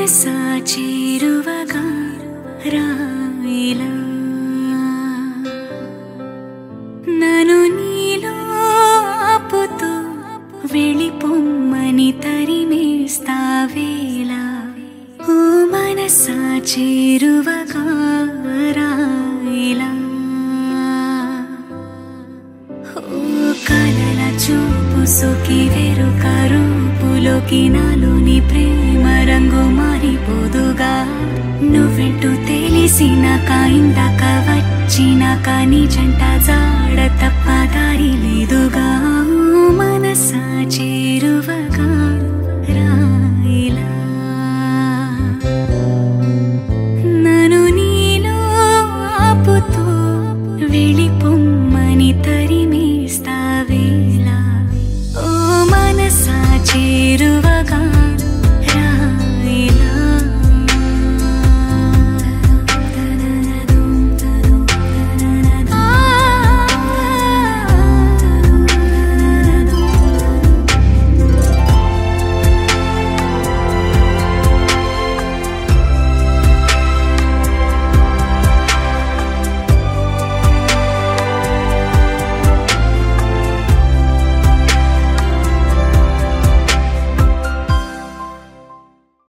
మనసా చేరువగా రాయిలా నన్ను నీలో ఆపుతూ వెళ్ళిపోమ్మని తరిమేస్తావేలా ఓ మనసా చేరువగా రాయిలా కలల చూపు సోకి వెరుక రూపులోకి నాలోని ప్రేమ రంగు మారిపోదుగా నువ్వెంటూ తెలిసినాక ఇందాక వచ్చినాక నీ జంట